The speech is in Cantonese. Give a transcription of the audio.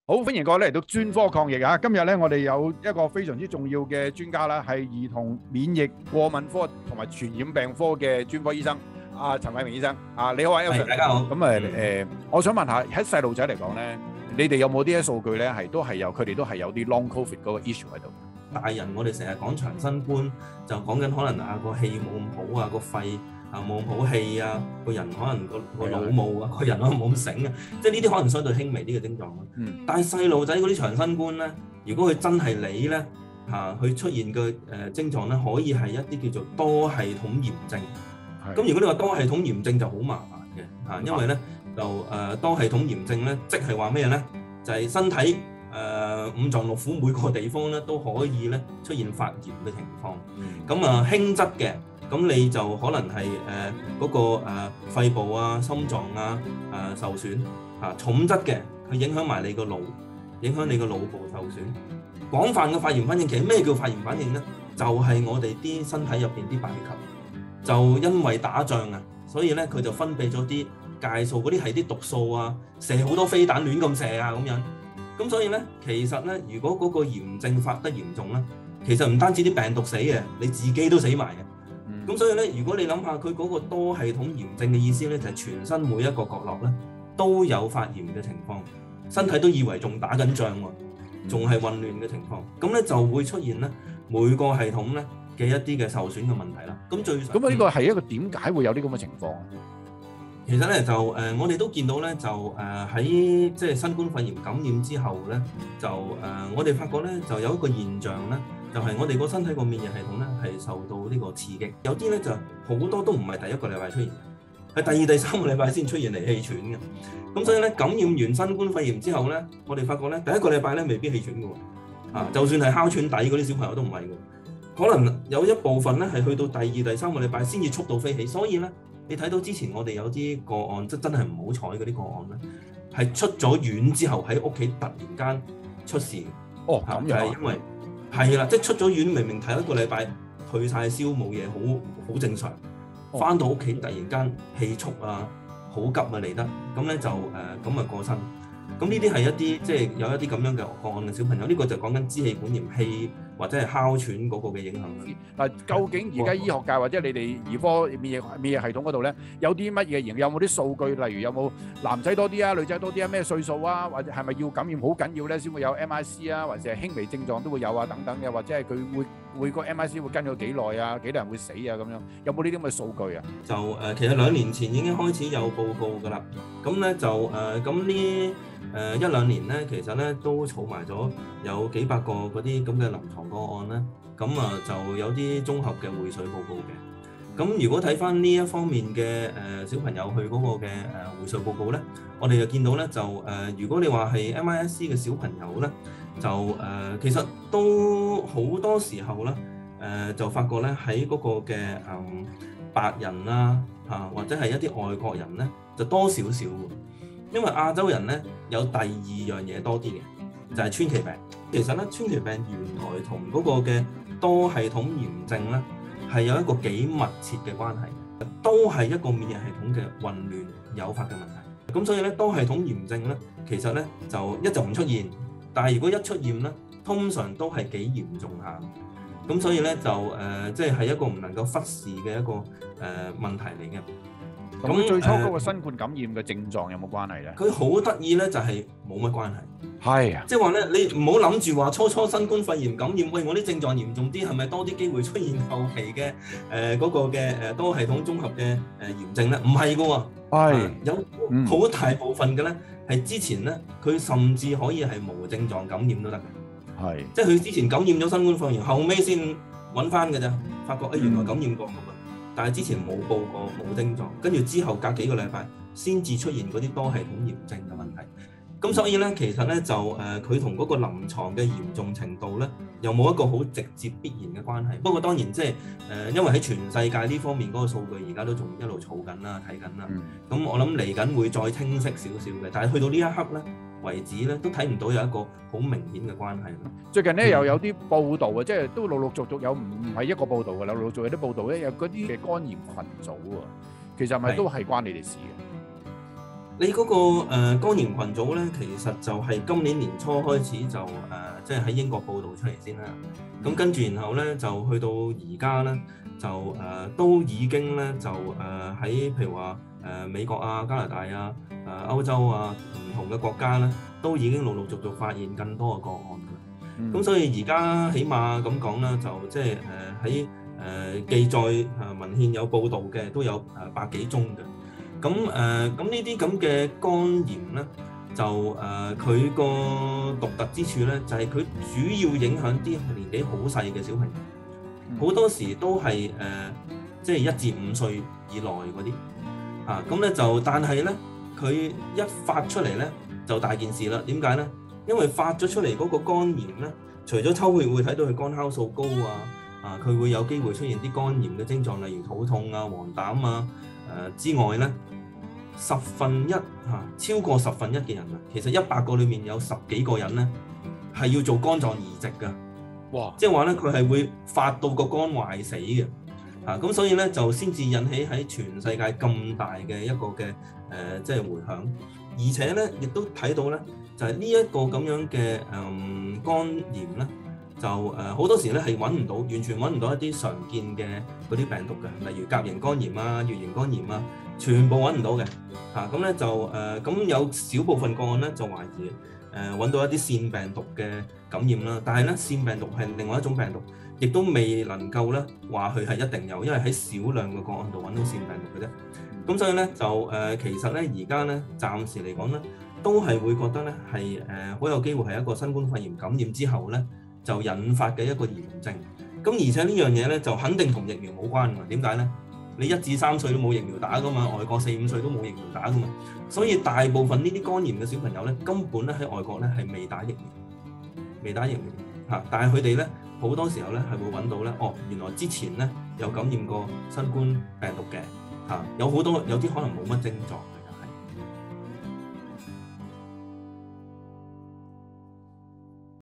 好，歡迎各位嚟到專科抗疫啊！今日咧，我哋有一個非常之重要嘅專家啦，係兒童免疫過敏科同埋傳染病科嘅專科醫生，陳偉明醫生。你好啊 ，Elson。 大家好。 咁我想問下喺細路仔嚟講咧，你哋有冇啲數據咧，佢哋都係有啲 long covid 嗰個 issue 喺度？ 大人我哋成日講長新冠，就講緊可能個氣冇咁好啊，個肺冇咁好氣啊，個人可能個腦冇啊，個人可能冇咁醒啊，即係呢啲可能相對輕微啲嘅症狀咯。但係細路仔嗰啲長新冠咧，如果佢真係你咧佢出現嘅症狀咧，可以係一啲叫做多系統炎症。咁如果你話多系統炎症就好麻煩嘅因為咧就多系統炎症咧，即係話咩咧？就係身體五臟六腑每個地方咧都可以咧出現發炎嘅情況。咁輕則嘅，咁你就可能係嗰個肺部啊、心臟啊受損重則嘅，佢影響埋你個腦，影響你個腦部受損。廣泛嘅發炎反應，其實咩叫發炎反應咧？就係我哋啲身體入邊啲白血球，就因為打仗啊，所以咧佢就分泌咗啲介素，嗰啲係啲毒素啊，射好多飛彈亂咁射啊咁樣。咁所以咧，其實咧，如果嗰個炎症發得嚴重咧，其實唔單止啲病毒死嘅，你自己都死埋嘅。咁所以咧，如果你諗下佢嗰個多系統炎症嘅意思咧，就係全身每一個角落咧都有發炎嘅情況，身體都以為仲打緊仗喎，仲係混亂嘅情況，咁咧就會出現咧每個系統咧嘅一啲嘅受損嘅問題啦。咁呢個係一個點解會有啲咁嘅情況？ 其實咧就我哋都見到咧就喺即係新冠肺炎感染之後咧，就我哋發覺咧就有一個現象咧，就係我哋個身體個免疫系統咧係受到呢個刺激，有啲咧就好多都唔係第一個禮拜出現，係第二、第三個禮拜先出現嚟氣喘嘅。咁所以咧感染完新冠肺炎之後咧，我哋發覺咧第一個禮拜咧未必氣喘嘅喎，就算係哮喘底嗰啲小朋友都唔係嘅，可能有一部分咧係去到第二、第三個禮拜先至速度飛起，所以咧。你睇到之前我哋有啲個案，即真係唔好彩嗰啲個案咧，係出咗院之後喺屋企突然間出事。 咁就係因為係啦，即係出咗院明明睇一個禮拜退晒燒冇嘢，好正常。翻到屋企突然間氣促啊，好急啊嚟得，咁咧就咁過身。咁呢啲係一啲即係有一啲咁樣嘅個案嘅小朋友，呢個就講緊支氣管炎氣或者係哮喘嗰個嘅影響啦。 嗱，究竟而家醫學界或者你哋兒科免疫系統嗰度咧，有啲乜嘢有冇啲數據？例如有冇男仔多啲啊、女仔多啲啊、咩歲數啊，或者係咪要感染好緊要咧先會有 MIC 啊，或者係輕微症狀都會有啊等等嘅，或者係佢會個 MIC 會跟咗幾耐啊，幾多人會死啊咁樣？有冇呢啲咁嘅數據啊？ 就其實2年前已經開始有報告㗎啦。咁咧就咁呢1-2年咧，其實咧都儲埋咗有幾百個嗰啲咁嘅臨床個案咧，咁就有啲綜合嘅匯水報告嘅。咁如果睇翻呢一方面嘅小朋友去嗰個嘅匯水報告咧，我哋就見到咧就如果你話係 MIS-C 嘅小朋友咧，就其實都好多時候咧就發覺咧喺嗰個嘅白人啦或者係一啲外國人咧就多少少喎。因為亞洲人咧有第二樣嘢多啲嘅，就係川崎病。其實咧川崎病原來同嗰個嘅多系統炎症咧係有一個幾密切嘅關係，都係一個免疫系統嘅混亂誘發嘅問題。咁所以咧多系統炎症咧其實咧就唔出現，但係如果一出現咧，通常都係幾嚴重下。咁所以咧就即係一個唔能夠忽視嘅一個問題嚟嘅。 咁最初嗰個新冠感染嘅症狀有冇關係咧？ 佢好得意咧，就係冇乜關係。 係啊， 即係話咧，你唔好諗住話初新冠肺炎感染，喂，我啲症狀嚴重啲，係咪多啲機會出現後期嘅嗰個嘅多系統綜合嘅炎症咧？唔係噶喎，係有好大部分嘅咧，係之前咧，佢甚至可以係無症狀感染都得嘅。係，即係佢之前感染咗新冠肺炎，後尾先揾翻嘅咋，發覺原來感染過。但係之前冇報過冇症狀，跟住之後隔幾個禮拜先至出現嗰啲多系統炎症嘅問題。咁所以咧，其實咧就佢同嗰個臨床嘅嚴重程度咧，又冇一個好直接必然嘅關係。不過當然即係因為喺全世界呢方面嗰個數據而家都仲一路儲緊啦、睇緊啦。咁我諗嚟緊會再清晰少少嘅，但係去到呢一刻咧為止咧，都睇唔到有一個好明顯嘅關係。 最近咧又有啲報道啊，即係都陸陸續續有唔係一個報道㗎啦，陸陸續續有啲報道咧，有嗰啲嘅肝炎群組喎，其實係咪都係關你哋事嘅？ 你嗰個肝炎群組咧，其實就係今年年初開始就即係喺英國報導出嚟先啦。咁跟住然後咧就去到而家咧就都已經咧就喺譬如話美國啊、加拿大啊、歐洲啊唔同嘅國家咧，都已經陸陸續續發現更多嘅個案㗎。咁所以而家起碼咁講啦，就即係喺記載文獻有報導嘅都有百幾宗嘅。咁呢啲咁嘅肝炎咧，就佢個獨特之處咧，就係佢主要影響啲年紀好細嘅小朋友，好多時都係即係1至5歲以內嗰啲咁咧就，但係咧佢一發出嚟咧就大件事啦。點解咧？因為發咗出嚟嗰個肝炎咧，除咗抽血會睇到佢肝酵素高佢會有機會出現啲肝炎嘅症狀，例如肚痛啊、黃疸之外咧。超過十分一嘅人其實100個裡面有10幾個人咧係要做肝臟移植㗎。哇！即係話咧，佢係會發到個肝壞死嘅。咁所以咧就先至引起喺全世界咁大嘅一個嘅即係迴響，而且咧亦都睇到咧就係呢一個咁樣嘅肝炎咧，就好多時咧係揾唔到，完全揾唔到一啲常見嘅嗰啲病毒嘅，例如甲型肝炎啊、乙型肝炎啊。全部揾唔到嘅，咁咧就咁有少部分個案咧就懷疑揾到一啲腺病毒嘅感染啦，但係咧腺病毒係另外一種病毒，亦都未能夠咧話佢係一定有，因為喺少量嘅個案度揾到腺病毒嘅啫。咁所以咧就其實咧而家咧暫時嚟講咧都係會覺得咧係好有機會係一個新冠肺炎感染之後咧就引發嘅一個炎症。咁而且呢樣嘢咧就肯定同疫苗冇關㗎。點解咧？你1至3歲都冇疫苗打㗎嘛，外國4、5歲都冇疫苗打㗎嘛，所以大部分呢啲肝炎嘅小朋友咧，根本咧喺外國咧係未打疫苗，但係佢哋咧好多時候咧係會揾到咧，原來之前咧有感染過新冠病毒嘅，有啲可能冇乜症狀。